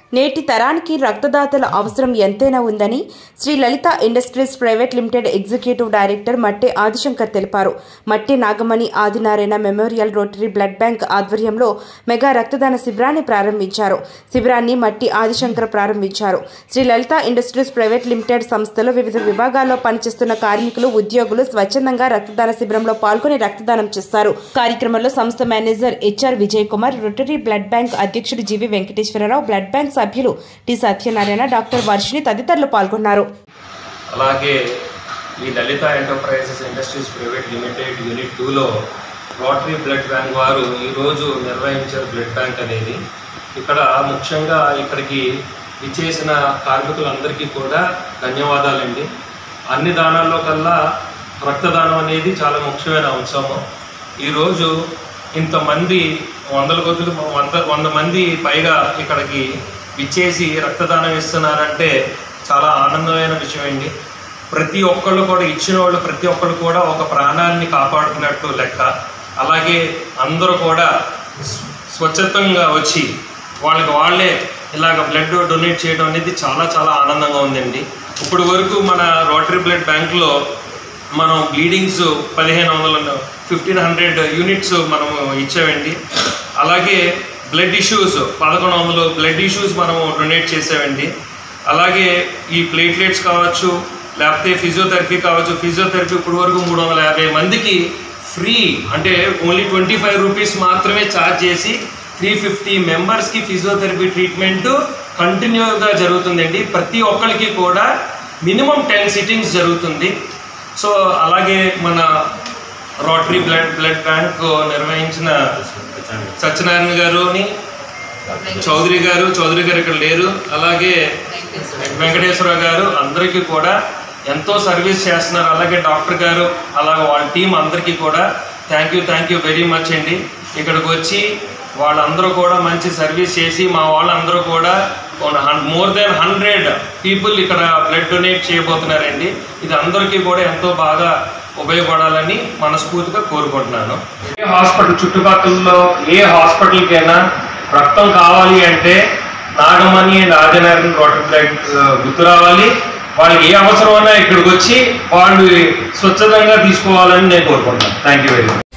నేటి తరానికి రక్తదాతల అవసరం ఎంతైనా ఉందని Shri Lalitha industries private limited executive director Matte Adishankar తెలిపారు. Matte Nagamani Adinarayana memorial rotary blood bank ఆధ్వర్యంలో మెగా రక్తదాన శిబిరాన్ని ప్రారంభించారు. శిబిరాన్ని మట్టి ఆదిశంకర్ ప్రారంభించారు. Shri Lalitha industries private limited సంస్థలో వివిధ విభాగాల్లో పనిచేస్తున్న కార్మికులు, ఉద్యోగులు స్వచ్ఛందంగా రక్తదాన శిబిరంలో పాల్గొని రక్తదానం చేస్తారు. కార్యక్రమంలో సంస్థ manager HR Vijay Kumar, rotary blood bank అధ్యక్షుడు జీవి వెంకటేశ్వరరావు, బ్లడ్ బ్యాంక్ సభ్యులు టి సత్యనారాయణ, డాక్టర్ వర్షిణి తదితరులు పాల్గొన్నారు. అలాగే ఈ Lalitha enterprises industries private limited unit 2లో రోటరీ బ్లడ్ బ్యాంక్ వారు ఈరోజు నిర్వహించారు బ్లడ్ బ్యాంక్ అనేది. ఇక్కడ ముఖ్యంగా ఇక్కడికి ఇచ్చేసిన కార్మికులందరికీ కూడా ధన్యవాదాలండి. అన్ని దానాల్లో కల్లా రక్తదానం అనేది చాలా ముఖ్యమైన అంశము. ఈరోజు ఇంతమంది 100 మంది పైగా ఇక్కడికి ఇచ్చేసి రక్తదానం ఇస్తున్నారంటే చాలా ఆనందమైన విషయం అండి. ప్రతి ఒక్కళ్ళు కూడా ఇచ్చిన వాళ్ళు ప్రతి ఒక్కళ్ళు కూడా ఒక ప్రాణాన్ని కాపాడుకున్నట్టు లెక్క. అలాగే అందరూ కూడా స్వచ్ఛతంగా వచ్చి వాళ్ళే ఇలాగ బ్లడ్ డొనేట్ చేయడం అనేది చాలా చాలా ఆనందంగా ఉందండి. ఇప్పుడు వరకు మన రోటరీ బ్లడ్ బ్యాంక్లో మనం బ్లీడింగ్స్ 1500 యూనిట్స్ మనము ఇచ్చామండి. అలాగే బ్లడ్ ఇష్యూస్ 1100 బ్లడ్ ఇష్యూస్ మనము డొనేట్ చేసామండి. అలాగే ఈ ప్లేట్లెట్స్ కావచ్చు, లేకపోతే ఫిజియోథెరపీ కావచ్చు. ఫిజియోథెరపీ ఇప్పుడు వరకు 350 మందికి ఫ్రీ, అంటే ఓన్లీ 25 రూపీస్ మాత్రమే ఛార్జ్ చేసి 350 మెంబర్స్కి ఫిజియోథెరపీ ట్రీట్మెంట్ కంటిన్యూగా జరుగుతుందండి. ప్రతి ఒక్కరికి కూడా మినిమం 10 సిట్టింగ్స్ జరుగుతుంది. సో అలాగే మన రోటరీ బ్లడ్ బ్యాంక్ నిర్వహించిన సత్యనారాయణ గారుని చౌదరి గారు ఇక్కడ లేరు, అలాగే వెంకటేశ్వర గారు అందరికీ కూడా ఎంతో సర్వీస్ చేస్తున్నారు. అలాగే డాక్టర్ గారు, అలాగే వాళ్ళ టీం అందరికీ కూడా థ్యాంక్ యూ వెరీ మచ్ అండి. ఇక్కడికి వచ్చి వాళ్ళందరూ కూడా మంచి సర్వీస్ చేసి మా వాళ్ళందరూ కూడా మోర్ దెన్ 100 పీపుల్ ఇక్కడ బ్లడ్ డొనేట్ చేయబోతున్నారండి. ఇది అందరికీ కూడా ఎంతో బాగా ఉపయోగపడాలని మనస్ఫూర్తిగా కోరుకుంటున్నాను. ఏ హాస్పిటల్ చుట్టుపక్కలలో ఏ హాస్పిటల్కైనా రక్తం కావాలి అంటే Nagamani and Adinarayana rotary blood గుర్తు రావాలి. వాళ్ళకి ఏ అవసరమైనా ఇక్కడికి వచ్చి వాళ్ళు స్వచ్ఛందంగా తీసుకోవాలని నేను కోరుకుంటున్నాను. Thank you very much.